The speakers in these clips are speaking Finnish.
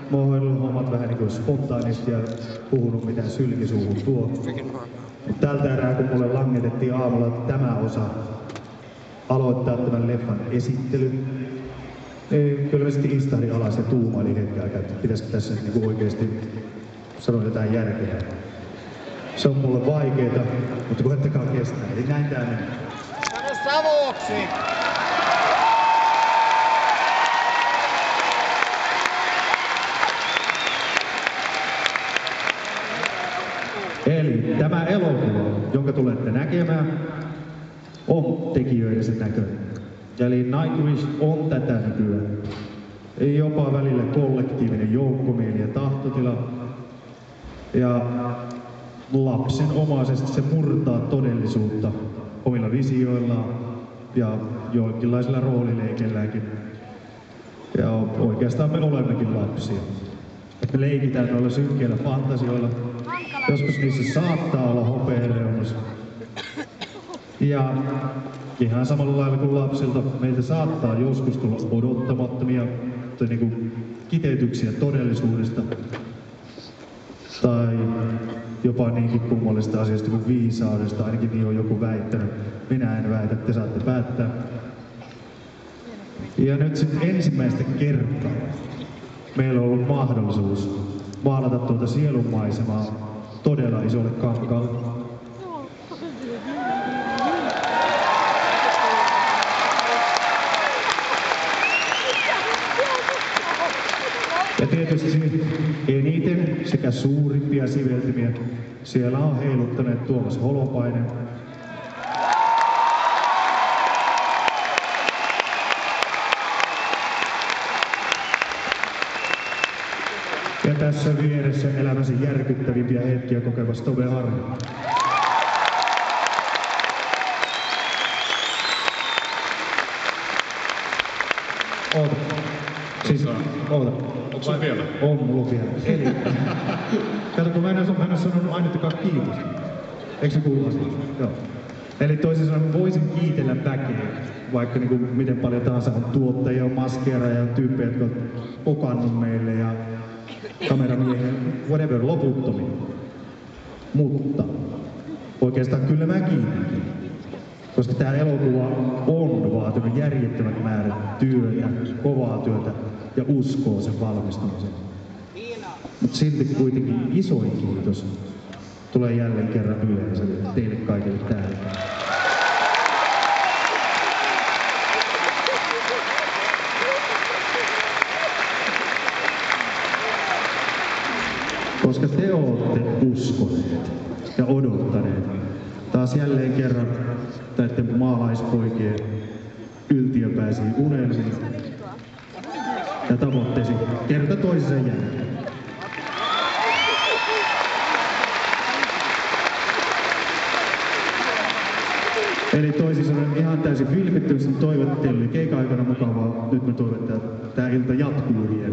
mä oon hoidellut hommat vähän niinku spontaanisti ja puhunut mitä sylkisuuhun tuo. Tältä erää kun mulle langetettiin aamulla tämä osa aloittaa tämän leffan esittely, niin kyllä mä sitten istahdin alas ja tuumailin hetken aikaa, että pitäisikö tässä niinku oikeesti sanoa jotain järkeä. Se on mulle vaikeeta, mutta koettakaa kestää. Eli näin tää menee. Sano Savoksi! Eli tämä elokuva, jonka tulette näkemään, on tekijöiden sen näköinen. Eli Nightwish on tätä nykyään. Ei jopa välillä kollektiivinen joukkomieli ja tahtotila. Ja lapsenomaisesti se murtaa todellisuutta omilla visioillaan ja jonkinlaisilla roolileikelläänkin. Ja oikeastaan me olemmekin lapsia. Me leikitään noilla synkkeillä fantasioilla. Joskus niissä saattaa olla hopeareunus. Ja ihan samalla lailla kuin lapsilta meiltä saattaa joskus tulla odottamattomia tai niinku kiteytyksiä todellisuudesta. Tai jopa niinkin kummallista asiasta kuin viisaudesta, ainakin niin on joku väittänyt. Minä en väitä, te saatte päättää. Ja nyt sitten ensimmäistä kertaa meillä on ollut mahdollisuus maalata tuota sielunmaisemaa todella isolle kankaalle. Ja tietysti eniten sekä suurimpia siveltimiä siellä on heiluttaneet Tuomas Holopainen. Ja tässä vieressä elämänsä järkyttävimpiä hetkiä kokevas Tove Harju. Oota. Siis, oota. Onko sulla vielä? On mulla vielä. Eli, kato, kun mä en ole sanonut ainuttakaan kiitos. Eikö se kuulu asiaan? Joo. Eli toisin sanoen voisin kiitellä väkeä, vaikka niin kuin miten paljon tahansa on tuottajia, on maskeereja ja tyyppejä, jotka on pokannut meille ja kameramiehen, whatever, loputtomiin. Mutta oikeastaan kyllä mä kiitänkin. Koska tää elokuva on vaatinut järjettömät määrät työtä, kovaa työtä ja uskoo sen valmistumiseen. Mutta silti kuitenkin isoin kiitos tulee jälleen kerran yleisölle teille kaikille täällä. Koska te olette uskoneet ja odottaneet taas jälleen kerran näiden maalaispoikien yltiöpäisiin unelmiin ja tavoitteisiin kerta toisensa jälkeen. Eli toisin sanoen ihan täysin vilpittömästi toivon, että teillä oli keikan aikana mukavaa. Nyt me toivon, että tämä ilta jatkuu vielä.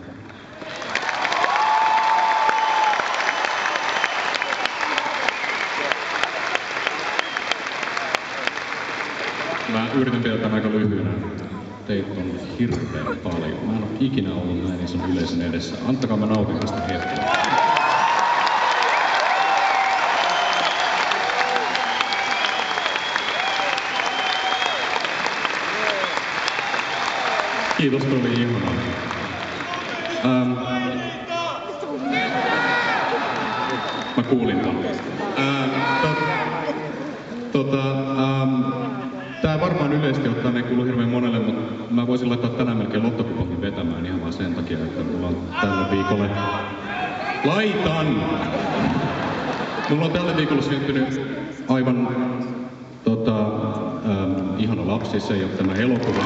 Mä yritän pitää tämän aika lyhyenä. Teitä on hirveän paljon. Mä en ole ikinä ollut näin ison yleisön edessä. Antakaa mä nautin tästä hetkeä. Kiitos, toi oli ihanaa. Mä kuulin ton. Tää varmaan yleisesti ottaen ei kuulu hirveän monelle, mutta mä voisin laittaa tänään melkein lottokuponkin vetämään ihan vaan sen takia, että mulla on tällä viikolla... Laitan! Mulla on tällä viikolla syntynyt aivan ihana lapsi, se ei oo tämä elokuva.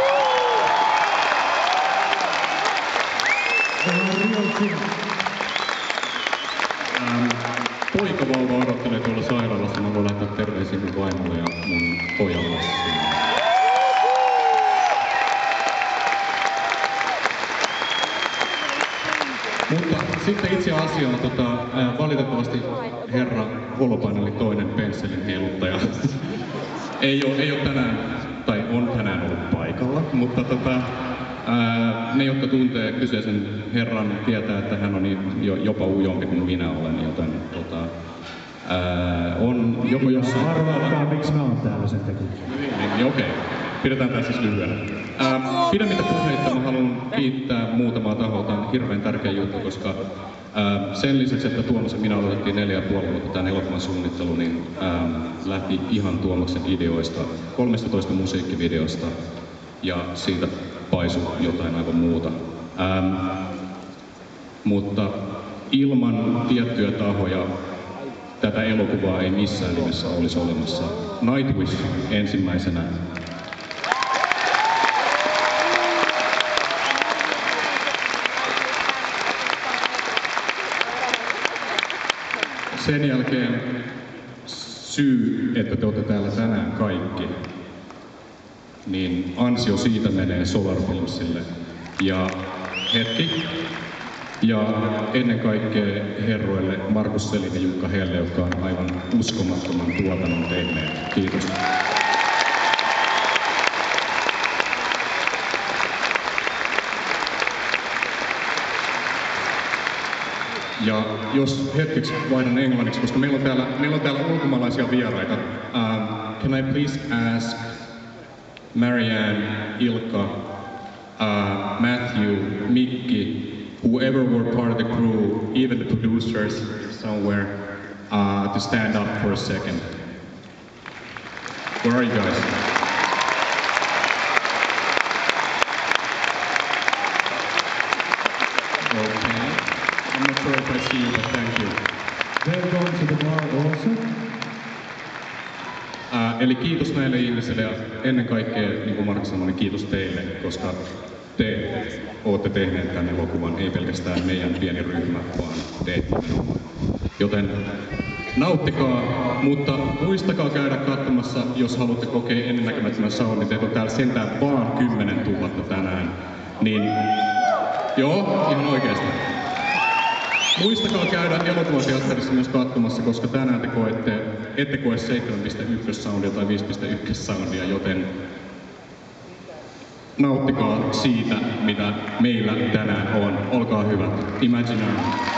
Poikavauva odottelee tuolla sairaalassa. Mä voin laittaa terveisiä mun vaimolle ja mun pojalle. Mutta sitten itse asiaan, valitettavasti herra Holopainen oli toinen pensselin heiluttaja. ei ole tänään, tai on tänään ollut paikalla, mutta Ne, jotka tuntee kyseisen herran, tietää, että hän on jopa ujompi kuin minä olen, joten on joko jossain... Arvatkaa, miksi mä oon täällä sen takia. Niin, okei. Pidetään tää siis lyhyenä. Pidemmittä puheitta mä haluan kiittää muutamaa tahoa. Tää on hirveän tärkeä juttu, koska sen lisäksi, että Tuomas ja minä aloitettiin 4,5 vuotta tämän elokuvan suunnittelu, niin lähti ihan Tuomaksen ideoista, 13 musiikkivideosta ja siitä paisui jotain aivan muuta. Mutta ilman tiettyjä tahoja tätä elokuvaa ei missään nimessä olisi olemassa. Nightwish ensimmäisenä. Sen jälkeen syy, että te olette täällä tänään kaikki, niin ansio siitä menee Solar Filmsille ja hetki. Ja ennen kaikkea herroille Markus Selin ja Jukka Helle, jotka on aivan uskomattoman tuotannon tehneet. Kiitos. Ja jos hetkeksi vaihdan englanniksi, koska meillä on täällä ulkomaalaisia vieraita. Can I please ask Marianne, Ilkka, Matthew, Mikki, whoever were part of the crew, even the producers somewhere, to stand up for a second. Where are you guys? Okay. I'm not sure if I see you, but thank you. They're going to the bar also. Eli kiitos näille ihmisille ja ennen kaikkea, niin kuin Mark sanoi, niin kiitos teille, koska te olette tehneet tämän elokuvan, ei pelkästään meidän pieni ryhmä, vaan te nimenomaan. Joten nauttikaa, mutta muistakaa käydä katsomassa, jos haluatte kokea ennennäkemättömän soundin. Teitä on täällä sentään vaan 10 000 tänään. Niin, joo, ihan oikeesti. Muistakaa käydä elokuvateatterissa myös katsomassa, koska tänään te ette koe 7.1 soundia tai 5.1 soundia, joten nauttikaa siitä, mitä meillä tänään on. Olkaa hyvät. Imaginary.